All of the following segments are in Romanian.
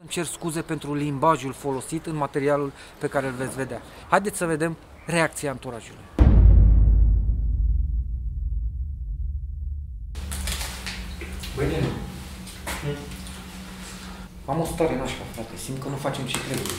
cer scuze pentru limbajul folosit în materialul pe care îl veți vedea. Haideți să vedem reacția anturajului. Băi, nene, am o stare nașpa, frate. Simt că nu facem ce trebuie.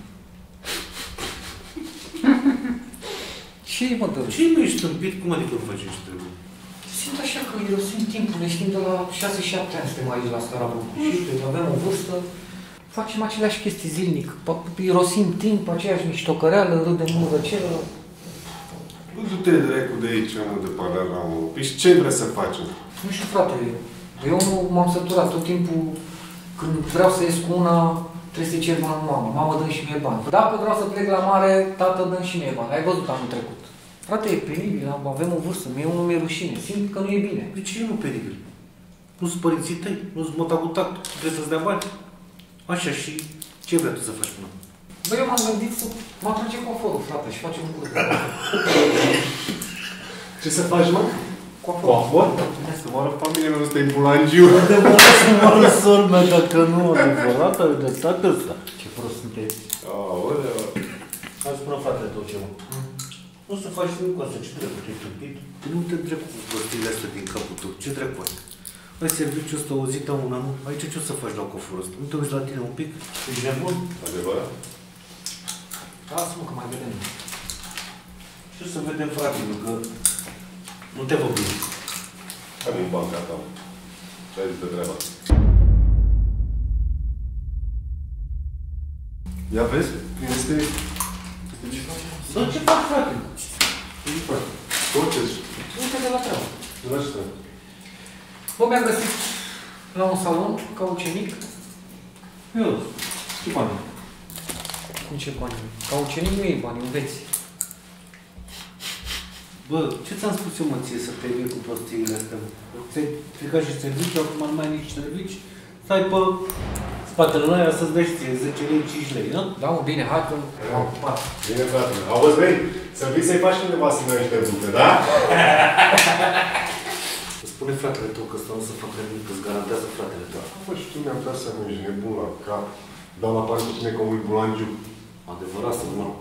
Ce mă dă? Ce nu ești stâmpit? Cum adică nu facem ce trebuie? Simt așa că eu simt timpul. Ne știm de la 6-7 ani suntem aici la Scara Bucu. Și avem o vârstă, facem aceleași chestii zilnic. Irosim timp, aceeași miștocăreală, râdem unul de celălalt. Du-te dracu de aici, mă, de palerna, mă. Păi ce vrei să facem? Nu știu, frate, eu m-am săturat tot timpul. Când vreau să ies cu una, trebuie să-i cer bani mamă. Mamă, dă și mie bani. Dacă vreau să plec la mare, tată, dă și mie bani. Ai văzut anul trecut. Frate, e penibil, avem o vârstă, mie unul mi-e rușine. Simt că nu e bine. De ce nu penibil? Nu sunt părinții tăi, nu sunt motagutat, trebuie să-ți dea bani. Așa, și ce vrei tu să faci până? Băi, eu m-am gândit să mă atrage coaforul, frate, și facem un curs. Ce să faci, mă? Coafor? Să mă arăt familie, nu stai bulangiu. De bună să moară sormea dacă nu adevărată de toată ăsta. Ce prost sunteți. Aoleu. Hai spune fratele tău ceva. Nu să faci nimic cu asta, ce dracu te-ai tâmpit? Nu te drept cu văstile astea din capul tău, ce dracu ai? Ai serviciul ăsta o zi ta una, nu? Aici ce o să faci la coforul ăsta? Nu te uiți la tine un pic? Ești nebun? Adevărat? Lasă-mă că mai vedem. Ce să vedem, frate, că nu te văd bine. Hai în banca ta. Ce ai zis de treaba? Ia vezi? Este... ce faci? Bă, ce faci, frate? Ce faci? Tot ce-ți? Uite de la treabă. De la ce treabă? Bă, mi-am găsit la un salon, ca ucenic. Eu, ce bani? Cum ce bani? Ca ucenic nu iei bani, înveți. Bă, ce ți-am spus eu, mă, ție, să te iei cu prostiile astea, mă? Ți-ai stricat și serviciu, acum nu mai ai nici servici. Stai pe spatele la aia să-ți dai ție 10 lei, 5 lei, nu? Da, mă, bine, hai că m-am ocupat. Bine, frate. Auzi, băi, să vii să-i faci undeva să ne niște bucle, da? Spune fratele tău că ăsta nu să facă nimic, că-ți garantează fratele tău. Bă, și tu mi-am dat seama, ești nebun la cap. Dau la bani cu tine ca un bulangiu. Adevărat să mă.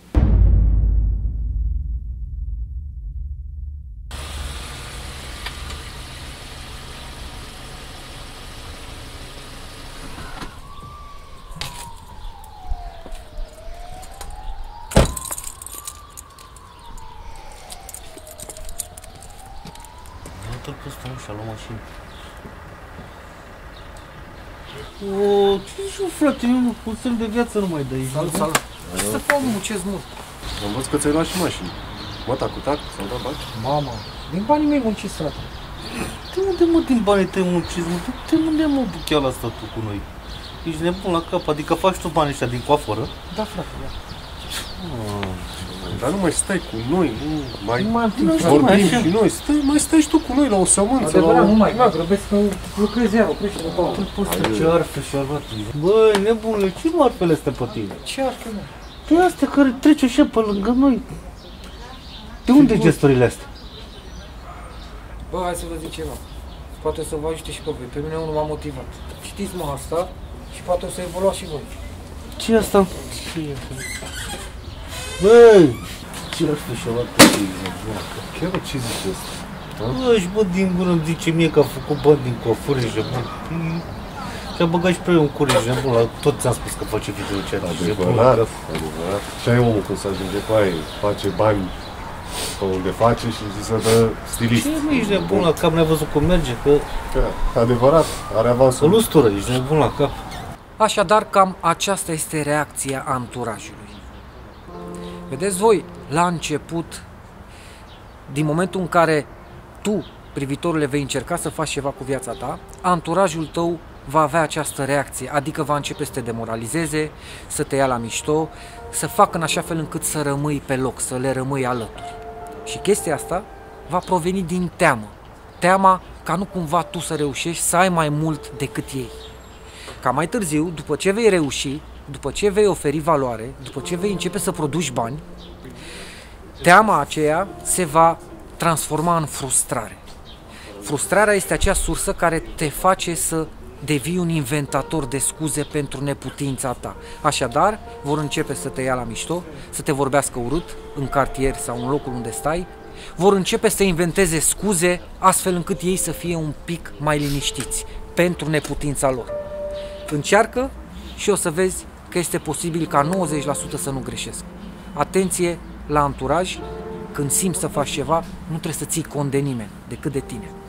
Uite-l pe ăsta, și-a luat mașină. O, ce-i frate, eu un semn de viață nu mai dai. Salut, salut. Ce să fac, muncesc mult. Am văzut că ți-ai luat și mașină. Mă, tac, s-au dat bani? Mama, din banii mei muncesc, frate. De unde, mă, din banii tăi munciți, mă? De unde, mă, bucheala asta tu cu noi? Ești nebun la cap, adică faci tu banii ăștia din coaforă? Da, frate, da. Dar nu mai stai cu noi, Nu mai am timp, frate. vorbim și noi. Mai stai și tu cu noi la o sămânță. Adevărat, nu mai grăbesc că lucrezi iar, oprește de bani. Ce arfe și-a luat. Băi, nebunule, ce marfele astea pe tine? Ce arfe, mă? Păi astea care trece așa pe lângă noi. De unde gesturile astea? Bă, hai să vă zic ceva. Poate să vă ajute și pe voi. Pe mine unul m-a motivat. Citiți, mă, asta și poate o să evoluați și voi. Ce e asta? Ce e asta? Băi! Ce arfe și-a luat pe tine? Chiar ce zici asta? Bă, și bă, din gură îmi zice mie că a făcut bani din coafuri, ești nebun. Și-a băgat și pe eu în cur, ești nebun, tot ți-am spus că face videochat. Adevărat. Și ai omul cum să ajunge pe aia, face bani pe unde face și zi să dă stilist. Ce mă, ești nebun la cap, n-ai văzut cum merge? Că Adevărat, are avansul. o lustură, ești nebun la cap. Așadar, cam aceasta este reacția anturajului. Vedeți voi, la început, din momentul în care tu, privitorule, vei încerca să faci ceva cu viața ta, anturajul tău va avea această reacție, adică va începe să te demoralizeze, să te ia la mișto, să facă în așa fel încât să rămâi pe loc, să le rămâi alături. Și chestia asta va proveni din teamă. Teama ca nu cumva tu să reușești să ai mai mult decât ei. Ca mai târziu, după ce vei reuși, după ce vei oferi valoare, după ce vei începe să produci bani, teama aceea se va transforma în frustrare. Frustrarea este acea sursă care te face să devii un inventator de scuze pentru neputința ta. Așadar, vor începe să te ia la mișto, să te vorbească urât în cartier sau în locul unde stai, vor începe să inventeze scuze astfel încât ei să fie un pic mai liniștiți pentru neputința lor. Încearcă și o să vezi că este posibil ca 90% să nu greșesc. Atenție la anturaj, când simți să faci ceva, nu trebuie să ții cont de nimeni, decât de tine.